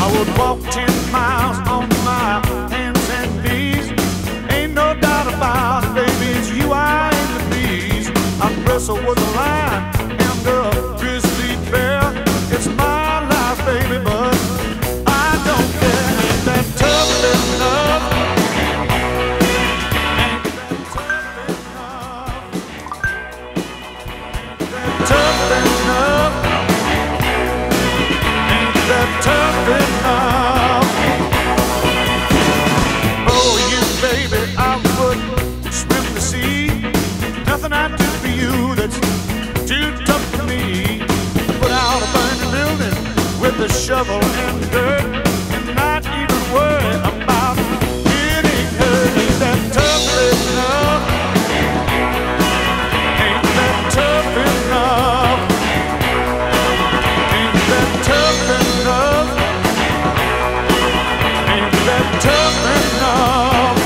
would walk 10 miles on my hands and knees. Ain't no doubt about it, baby, it's you I aim to please. I wrestle with a lion and a grizzly bear. It's my life, baby, but I don't care. Ain't that tough enough? Ain't that tough enough? Ain't that tough enough? Oh, you, baby, I would swim the sea. Nothing I do for you that's too tough for me. Put out a burning building with a shovel and dirt, and not even worry about getting hurt. Ain't that tough enough? Ain't that tough enough? Ain't that tough enough? Ain't that tough enough?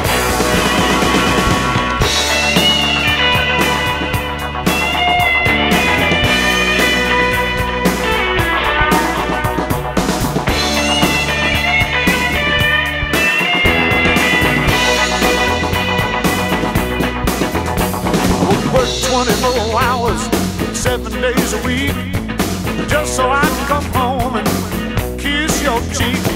Work 24 hours, 7 days a week, just so I can come home and kiss your cheek.